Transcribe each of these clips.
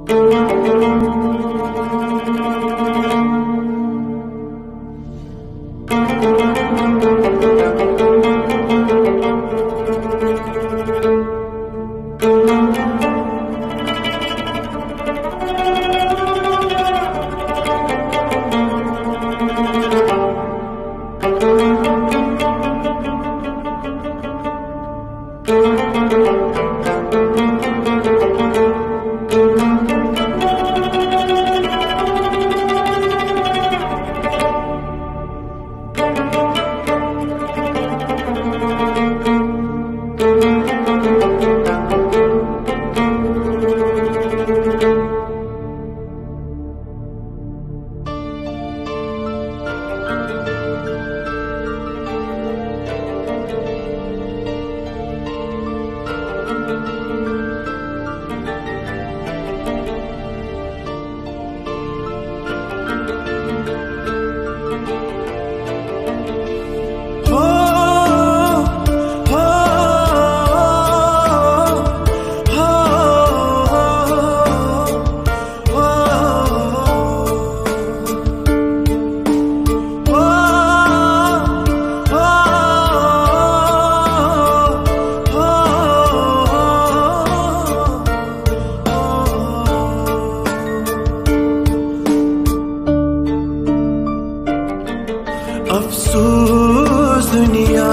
अफसोस दुनिया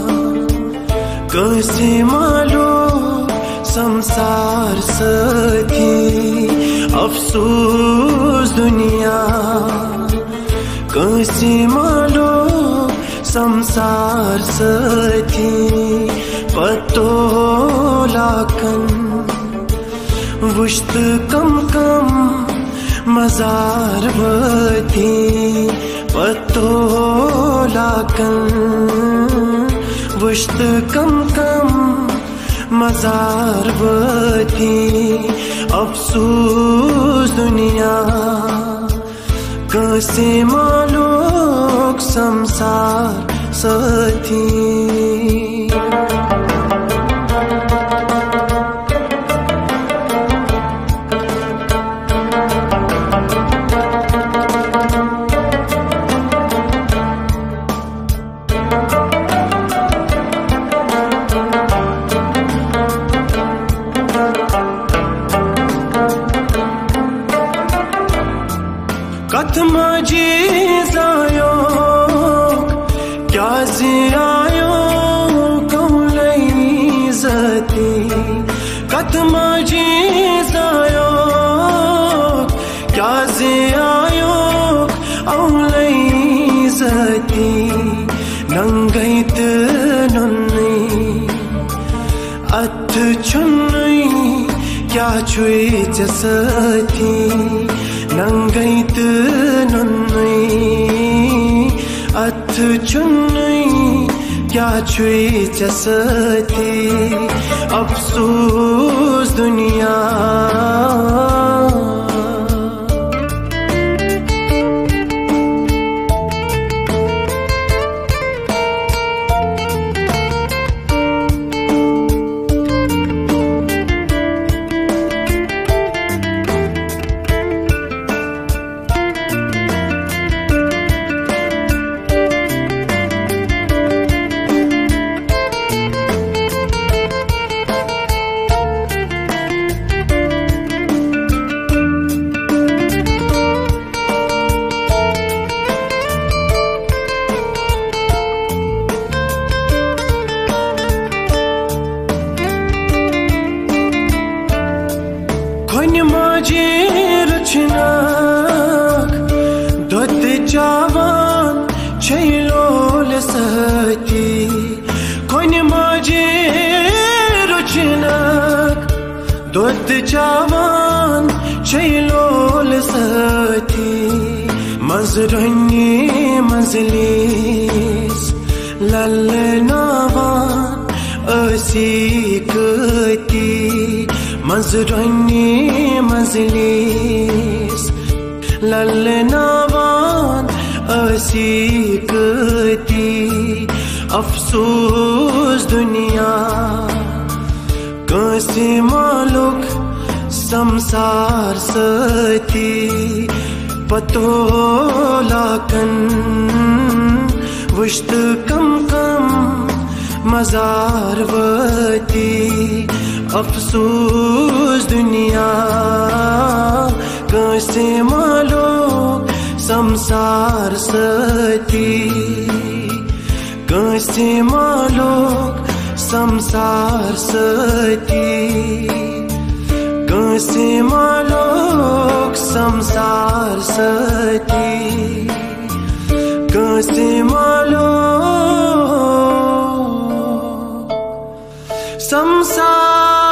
कैसे मालूम संसार सखी। अफसोस दुनिया कैसे मालूम संसार सखी। पतो लाकन वुश्त कम कम मजार बती। पतो लाकन वुश्त कम कम मजार बती। अफसोस दुनिया कैसे मालूम संसार सथी। कथ माझी जायो क्या जियायो कौलई जती। कथ माझी जायो क्या जियायो औलई जती। नंगैत नन्नी अथ छुन्नी क्या छुई जसती। नंगैत नन्नी अथ छुन्नी क्या छुई जसती। अफसोस दुनिया खोन माझे रचनाक दोत जवान छैलोल सती। खोन माझे रचनाक दोत जवान छैलोल सती। मजरनी मजलिस ललनावान असीकती। मजरनी मजलिस ललनावान असीकती। अफसोस दुनिया कैसे मालूक संसार सती पतोलाकन वुश्त कम कम मजारवती अफसोस दुनिया कैसे मालो संसार सती कैसे मालो संसार सती कैसे मालो संसार सती कैसे मालो संसार